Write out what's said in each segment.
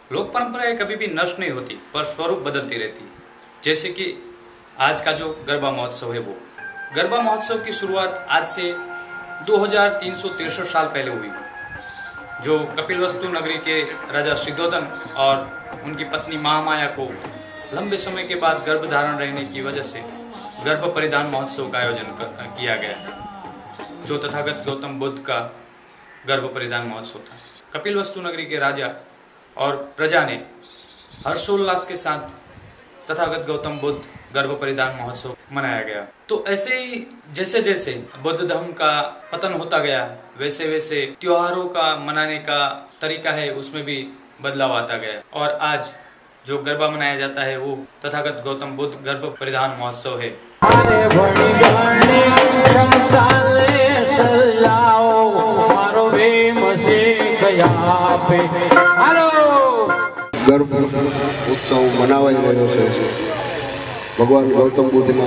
लोक परंपराएं कभी भी नष्ट नहीं होती, पर स्वरूप बदलती रहती है। जैसे कि आज का जो गरबा महोत्सव है, वो गरबा महोत्सव की शुरुआत आज से 2363 साल पहले हुई, जो कपिलवस्तु नगरी के राजा सिद्धोधन और उनकी पत्नी महामाया को लंबे समय के बाद गर्भ धारण रहने की वजह से गर्भ परिधान महोत्सव का आयोजन किया गया, जो तथागत गौतम बुद्ध का गर्भ परिधान महोत्सव था। कपिलवस्तु नगरी के राजा और प्रजा ने हर्षोल्लास के साथ तथागत गौतम बुद्ध गर्भ परिधान महोत्सव मनाया गया। तो ऐसे ही जैसे जैसे बौद्ध धर्म का पतन होता गया, वैसे वैसे त्योहारों का मनाने का तरीका है उसमें भी बदलाव आता गया, और आज जो गरबा मनाया जाता है वो तथागत गौतम बुद्ध गर्भ परिधान महोत्सव है। गर्भ उत्सव मनावाई रह्यो छे। भगवान गौतम बुद्धना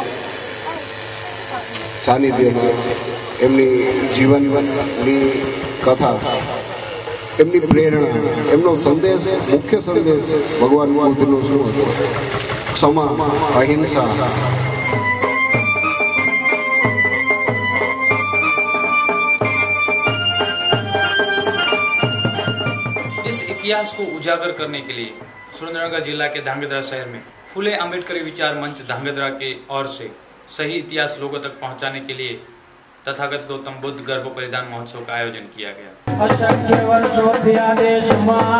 सानिध्यमां एमनी जीवननी कथा, एमनी प्रेरणा, एमनो संदेश, मुख्य संदेश भगवान बुद्धनो शुं हतो? क्षमा, अहिंसा। इस इतिहास को उजागर करने के लिए सुरेंद्रनगर जिला के धांगध्रा शहर में फूले आंबेडकरी विचार मंच धांगध्रा के ओर से सही इतिहास लोगों तक पहुंचाने के लिए तथागत गौतम बुद्ध गर्भ परिधान महोत्सव का आयोजन किया गया। असंख्य वर्षों थी आदेश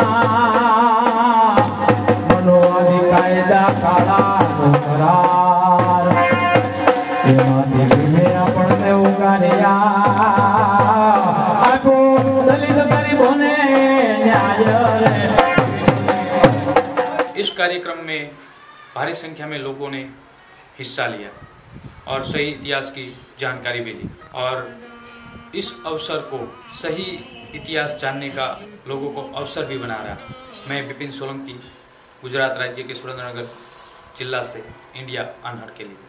मनोवादी कायदा काळानो करार एमांथी में आपणे उगार्या आपो दलित गरीबोने न्याय रे। इस कार्यक्रम में भारी संख्या में लोगों ने हिस्सा लिया और सही इतिहास की जानकारी भी ली, और इस अवसर को सही इतिहास जानने का लोगों को अवसर भी बना रहा। मैं विपिन सोलंकी, गुजरात राज्य के सुरेंद्रनगर जिला से इंडिया अनहर के लिए।